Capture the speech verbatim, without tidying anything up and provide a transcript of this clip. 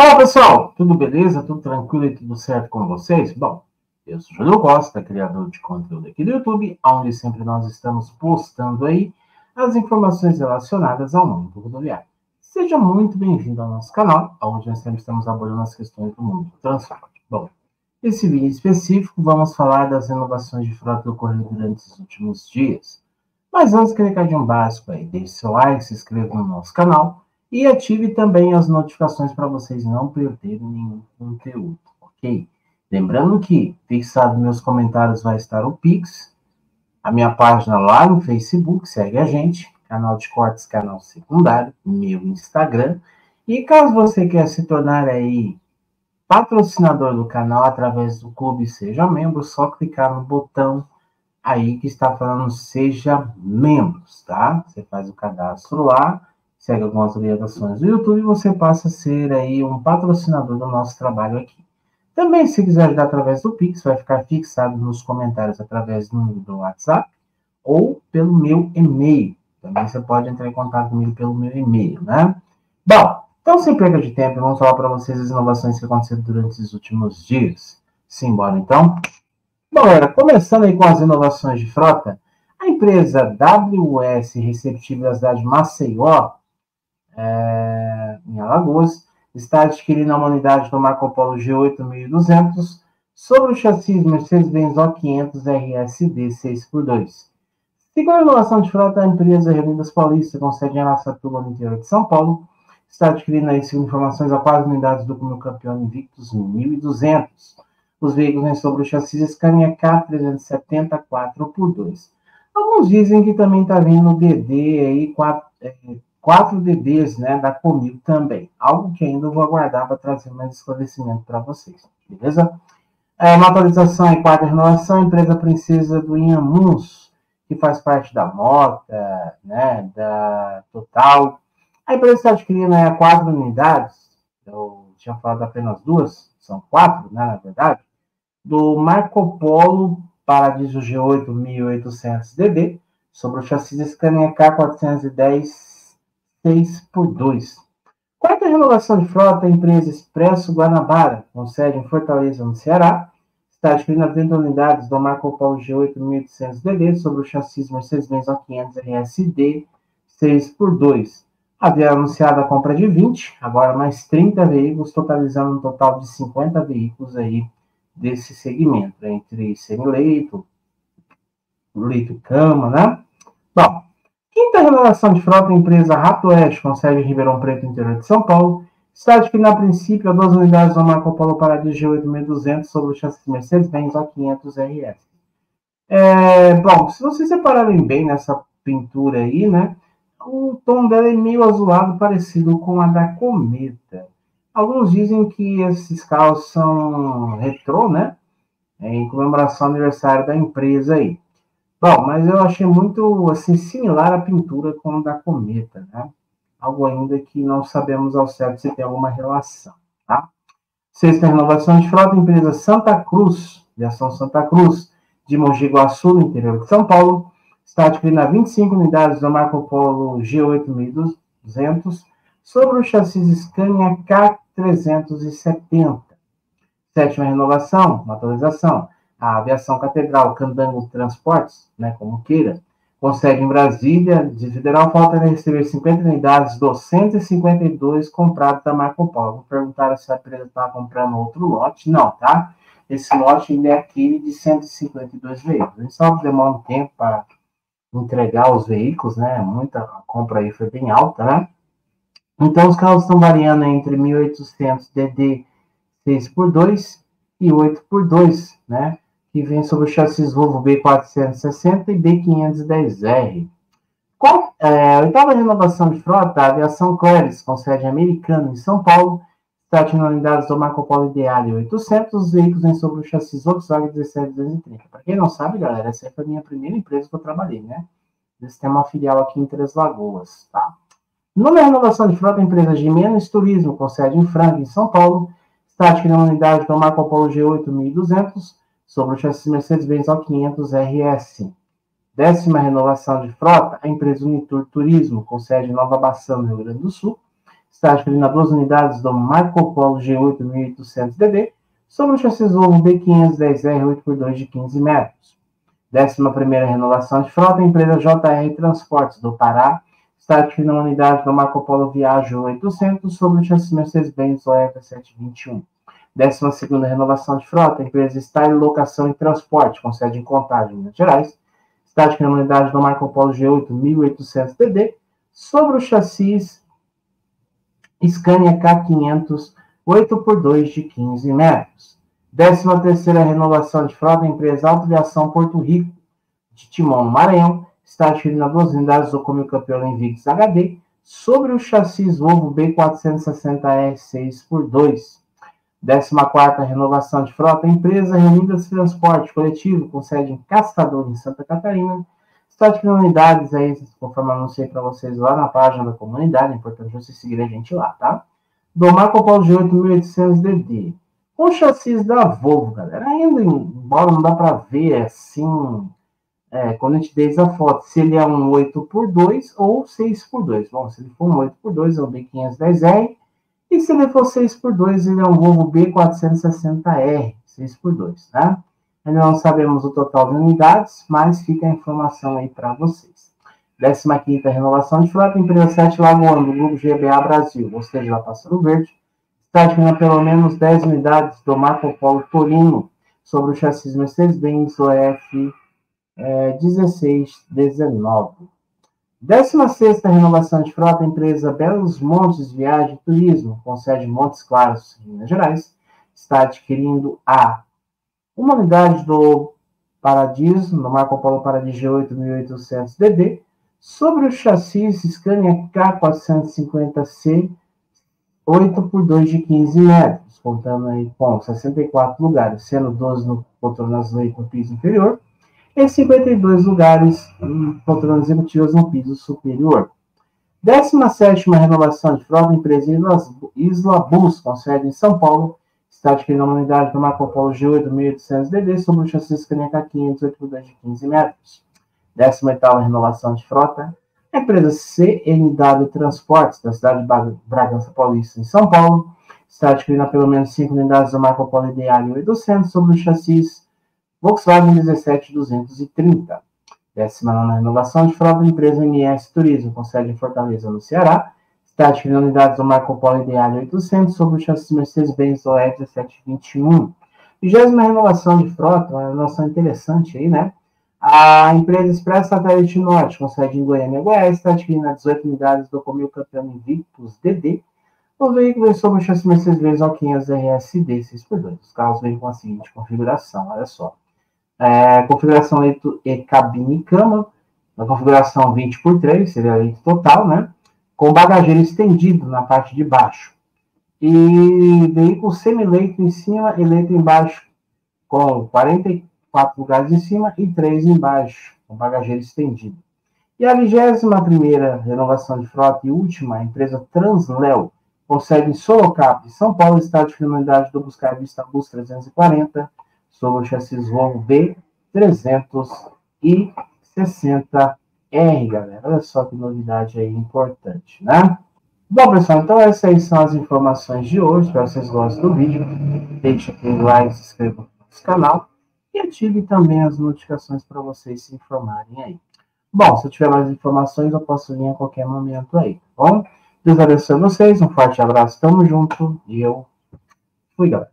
Fala pessoal, tudo beleza? Tudo tranquilo e tudo certo com vocês? Bom, eu sou Júlio Costa, criador de conteúdo aqui do YouTube, onde sempre nós estamos postando aí as informações relacionadas ao mundo rodoviário. Seja muito bem-vindo ao nosso canal, onde nós sempre estamos abordando as questões do mundo do transporte. Bom, nesse vídeo específico vamos falar das inovações de frota ocorridas durante os últimos dias. Mas antes, queria recadinho um básico aí, deixe seu like, se inscreva no nosso canal, e ative também as notificações para vocês não perderem nenhum conteúdo, ok? Lembrando que, fixado nos meus comentários, vai estar o Pix, a minha página lá no Facebook, segue a gente, canal de cortes, canal secundário, meu Instagram. E caso você queira se tornar aí patrocinador do canal através do clube Seja Membro, só clicar no botão aí que está falando Seja Membros, tá? Você faz o cadastro lá, segue algumas orientações do YouTube e você passa a ser aí um patrocinador do nosso trabalho aqui. Também, se quiser ajudar através do Pix, vai ficar fixado nos comentários através do, do WhatsApp ou pelo meu e-mail. Também você pode entrar em contato comigo pelo meu e-mail, né? Bom, então sem perda de tempo, vamos falar para vocês as inovações que aconteceram durante os últimos dias. Simbora então? Bom, galera, começando aí com as inovações de frota, a empresa W S Receptível da cidade de Maceió, É, em Alagoas, está adquirindo uma unidade do Marco Polo G oito mil e duzentos sobre o chassi Mercedes-Benz O quinhentos R S D seis por dois. Segundo a inovação de frota, a empresa Reunidas Paulista, com sede em Araçatuba, no interior de São Paulo, está adquirindo aí, segundo informações, a quatro unidades do Camil Campeão Invictus mil e duzentos. Os veículos vêm sobre o chassi Scania K trezentos e setenta quatro por dois. Alguns dizem que também está vindo o D D aí, quatro, é, quatro D Ds, né, da Comil também. Algo que ainda vou aguardar para trazer mais esclarecimento para vocês, beleza? É, uma atualização e quarta renovação, a empresa princesa do Inhamus, que faz parte da Mota, né, da Total. A empresa está adquirindo, né, quatro unidades, eu tinha falado apenas duas, são quatro, né, na verdade, do Marco Polo Paradiso G oito mil e oitocentos D D, sobre o chassi Scania K quatrocentos e dez seis por dois. Quarta renovação de frota, a empresa Expresso Guanabara, com sede em Fortaleza, no Ceará, está adquirindo trinta unidades do Marco Polo G oito mil e oitocentos D D sobre o chassi Mercedes-Benz O quinhentos R S D seis por dois. Havia anunciado a compra de vinte, agora mais trinta veículos, totalizando um total de cinquenta veículos aí desse segmento, entre semileito, leito-cama, né? Bom, quinta renovação de frota, a empresa Rato Oeste, com sede em Ribeirão Preto, interior de São Paulo, está adquirindo a princípio duas unidades do Marco Polo Paradiso G oito mil e duzentos sobre o chassi Mercedes-Benz O quinhentos R S. É, bom, se vocês separarem bem nessa pintura aí, né, o tom dela é meio azulado, parecido com a da Cometa. Alguns dizem que esses carros são retrô, né, em comemoração ao aniversário da empresa aí. Bom, mas eu achei muito, assim, similar a pintura com a da Cometa, né? Algo ainda que não sabemos ao certo se tem alguma relação, tá? Sexta renovação de frota, empresa Santa Cruz, de Ação Santa Cruz, de Mogi Guaçu, no interior de São Paulo, está adquirindo vinte e cinco unidades do Marco Polo G oito mil e duzentos sobre o chassi Scania K trezentos e setenta. Sétima renovação, uma atualização, a Aviação Catedral Candango Transportes, né, como queira, com sede em Brasília, de Federal, falta receber cinquenta unidades dos cento e cinquenta e dois comprados da Marco Polo. Vou perguntar se a empresa está comprando outro lote. Não, tá? Esse lote ainda é aquele de cento e cinquenta e dois veículos. A gente só demora um tempo para entregar os veículos, né? Muita compra aí foi bem alta, né? Então, os carros estão variando entre mil e oitocentos D D seis por dois e oito por dois, né? Que vem sobre o chassi Volvo B quatrocentos e sessenta e B quinhentos e dez R. Com é, a oitava renovação de frota, a Aviação Claris, com sede americana em São Paulo, está adquirindo unidades do Marco Polo Ideale oitocentos, os veículos vêm sobre o chassi Volkswagen dezessete duzentos e trinta. Para quem não sabe, galera, essa foi a minha primeira empresa que eu trabalhei, né? Eles têm uma filial aqui em Três Lagoas, tá? Numa renovação de frota, a empresa Gimenez Turismo, com sede em Franca, em São Paulo, está adquirindo uma unidade do Marco Polo G oito mil e duzentos sobre o chassi Mercedes-Benz O quinhentos R S. Décima renovação de frota, a empresa Unitur Turismo, com sede em Nova Bassano, no Rio Grande do Sul, estática ali nas duas unidades do Marco Polo G oito mil e oitocentos D D, sobre o chassi Volvo B quinhentos e dez R oito por dois de quinze metros. décima primeira renovação de frota, empresa J R Transportes do Pará, estática na unidade do Marco Polo Viagem oitocentos, sobre o chassi Mercedes-Benz O F setecentos e vinte e um. décima segunda renovação de frota, empresa Style Locação e Transporte, com sede em Contagem, Minas Gerais, estática na unidade do Marco Polo G oito mil e oitocentos D D, sobre o chassi Scania K quinhentos oito por dois de quinze metros. décima terceira renovação de frota, empresa Autoviação Porto Rico, de Timon, Maranhão, estática na duas unidades do Comil Campeão Invictus H D, sobre o chassi Volvo B quatrocentos e sessenta R seis por dois. décima quarta renovação de frota, empresa Reunidas Transporte Coletivo, com sede em Castador, em Santa Catarina, estática em unidades, aí, conforme eu anunciei para vocês lá na página da comunidade, é importante vocês seguirem a gente lá, tá? Do Marco Polo G oito mil e oitocentos D D. Com chassis da Volvo, galera, ainda embora não dá para ver assim, é, com nitidez a foto, se ele é um oito por dois ou seis por dois. Bom, se ele for um oito por dois, é um B quinhentos e dez R, e se ele for seis por dois, ele é um Volvo B quatrocentos e sessenta R, seis por dois, né? Ainda não sabemos o total de unidades, mas fica a informação aí para vocês. décima quinta renovação de frota, empresa Sete Lagoas, do Grupo G B A Brasil, ou seja, lá Pássaro Verde, estática pelo menos dez unidades do Marco Polo Torino, sobre o chassi Mercedes-Benz O F é, dezesseis dezenove. décima sexta renovação de frota, empresa Belos Montes Viagem e Turismo, com sede em Montes Claros, em Minas Gerais, está adquirindo a uma unidade do Paradiso, no Marco Polo Paradiso G oito mil e oitocentos D D, sobre o chassi Scania K quatrocentos e cinquenta C oito por dois de quinze metros, contando aí com sessenta e quatro lugares, sendo doze no poltronas leito no piso inferior, e cinquenta e dois lugares em poltronas executivas no piso superior. décima sétima renovação de frota, empresa Isla Bus, com sede em São Paulo, estática na unidade do Marco Polo G oito mil e oitocentos D D, sobre o chassi Scania K quinhentos oito por dois de quinze metros. décima oitava renovação de frota, a empresa C N W Transportes, da cidade de Bragança Paulista, em São Paulo, estática na pelo menos cinco unidades do Marco Polo Ideale oitocentos, sobre o chassi Volkswagen dezessete duzentos e trinta. décima nona renovação de frota, empresa M S Turismo, com sede em Fortaleza, no Ceará, estática em unidades do Marco Polo Ideale oitocentos, sobre o chassi Mercedes-Benz O F dezessete vinte e um. vigésima renovação de frota, uma renovação interessante aí, né? A empresa Express Satélite Norte, com sede em Goiânia, Goiás, está adquirindo dezoito unidades do Comil Campeão Invictus D D. O veículo é sobre o chassi Mercedes-Benz O quinhentos R S D seis por dois. Os carros vêm com a seguinte configuração, olha só. É, configuração leito e cabine e cama, na configuração vinte por três, seria leito total, né? Com bagageiro estendido na parte de baixo. E veículo semi-leito em cima e leito embaixo, com quarenta e quatro lugares em cima e três embaixo, com bagageiro estendido. E a vigésima primeira renovação de frota e última, a empresa Transleo, com sede em Sorocaba, de São Paulo, está de finalidade do Buscar Vista Bus trezentos e quarenta, sobre o chassi Volvo B trezentos e sessenta R, galera. Olha só que novidade aí importante, né? Bom, pessoal, então essas aí são as informações de hoje. Espero que vocês gostem do vídeo. Deixe aquele like, se inscreva no nosso canal e ative também as notificações para vocês se informarem aí. Bom, se eu tiver mais informações, eu posso vir a qualquer momento aí, tá bom? Deus abençoe vocês, um forte abraço, tamo junto e eu fui, galera.